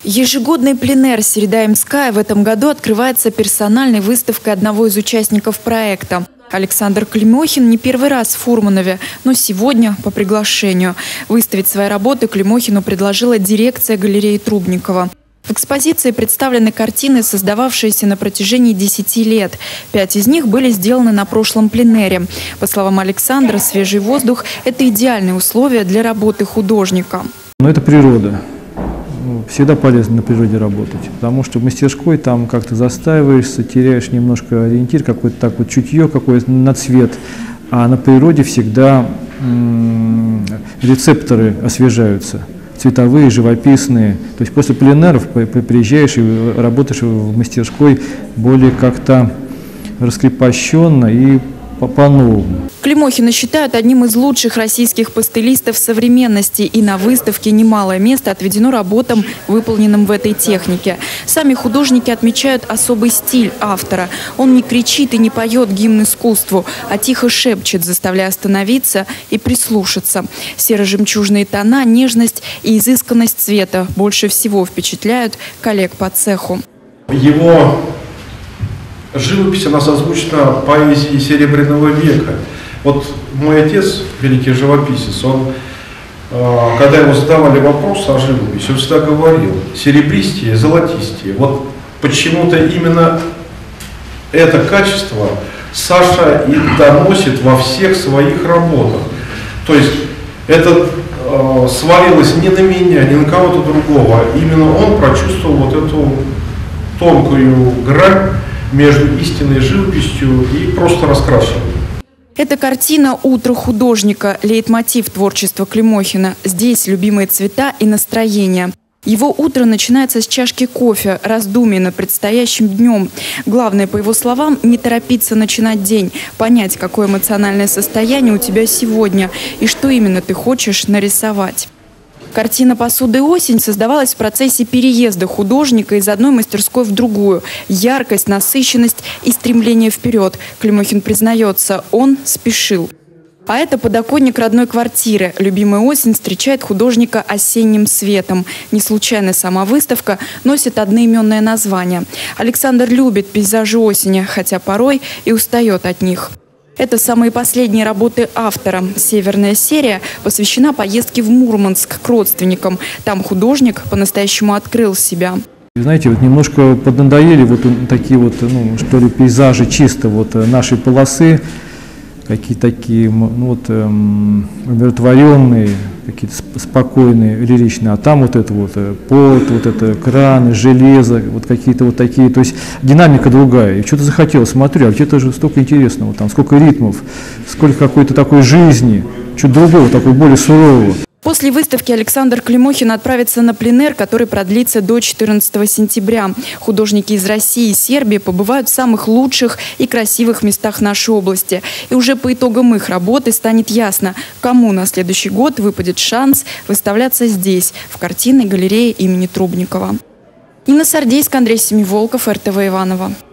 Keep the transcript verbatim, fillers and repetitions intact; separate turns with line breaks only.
Ежегодный пленэр «Середа Ямская» в этом году открывается персональной выставкой одного из участников проекта. Александр Климохин не первый раз в Фурманове, но сегодня по приглашению. Выставить свои работы Климохину предложила дирекция галереи Трубникова. В экспозиции представлены картины, создававшиеся на протяжении десяти лет. Пять из них были сделаны на прошлом пленэре. По словам Александра, свежий воздух – это идеальные условия для работы художника.
Но это природа. Всегда полезно на природе работать, потому что в мастерской там как-то застаиваешься, теряешь немножко ориентир, какое-то так вот чутье какое-то на цвет, а на природе всегда м-м, рецепторы освежаются, цветовые, живописные. То есть после пленеров приезжаешь и работаешь в мастерской более как-то раскрепощенно и по-новому.
Климохина считают одним из лучших российских пастелистов современности, и на выставке немалое место отведено работам, выполненным в этой технике. Сами художники отмечают особый стиль автора. Он не кричит и не поет гимн искусству, а тихо шепчет, заставляя остановиться и прислушаться. Серо-жемчужные тона, нежность и изысканность цвета больше всего впечатляют коллег по цеху.
Его живопись, она созвучна поэзии Серебряного века. Вот мой отец, великий живописец, он, когда ему задавали вопрос о живописи, он всегда говорил: серебристее, золотистее. Вот почему-то именно это качество Саша и доносит во всех своих работах. То есть это э, свалилось не на меня, не на кого-то другого. Именно он прочувствовал вот эту тонкую грань между истинной живописью и просто раскрашиванием.
Эта картина «Утро художника» – лейтмотив творчества Климохина. Здесь любимые цвета и настроение. Его утро начинается с чашки кофе, раздумий над предстоящим днем. Главное, по его словам, не торопиться начинать день, понять, какое эмоциональное состояние у тебя сегодня и что именно ты хочешь нарисовать. Картина «Посуды осень» создавалась в процессе переезда художника из одной мастерской в другую. Яркость, насыщенность и стремление вперед. Климохин признается, он спешил. А это подоконник родной квартиры. Любимая осень встречает художника осенним светом. Не случайно сама выставка носит одноименное название. Александр любит пейзажи осени, хотя порой и устает от них. Это самые последние работы автора. Северная серия посвящена поездке в Мурманск к родственникам. Там художник по-настоящему открыл себя.
Знаете, вот немножко поднадоели вот такие вот, ну, что ли, пейзажи чисто вот нашей полосы, какие-то такие, ну, вот, эм, умиротворенные, какие-то спокойные, лиричные, а там вот это вот пот, вот это краны, железо, вот какие-то вот такие, то есть динамика другая. И что-то захотелось, смотрю, а где-то же столько интересного, там сколько ритмов, сколько какой-то такой жизни, что-то другого, такого более сурового.
После выставки Александр Климохин отправится на пленэр, который продлится до четырнадцатого сентября. Художники из России и Сербии побывают в самых лучших и красивых местах нашей области. И уже по итогам их работы станет ясно, кому на следующий год выпадет шанс выставляться здесь, в картинной галерее имени Трубникова. Инна Сардейская, Андрей Семиволков, эр тэ вэ Иваново.